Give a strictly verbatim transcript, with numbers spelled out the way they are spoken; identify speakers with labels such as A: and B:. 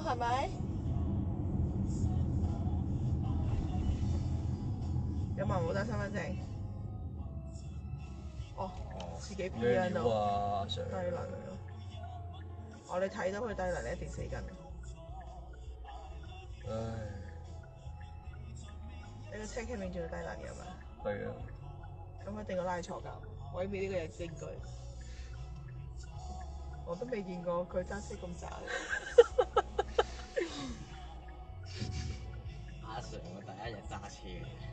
A: 係咪？有冇人冇帶身份證？哦，自己 P 喺度。
B: 啊，上
A: 低能嚟咯！我哋睇到佢低能，你一定死緊。
B: 唉，
A: 你個車 K 面仲要低能嘅嘛？
B: 係啊。
A: 咁一定要拉錯架，毀滅呢個人證據。我都未見過佢揸車咁渣。
C: 阿 Sir 我第一日揸車。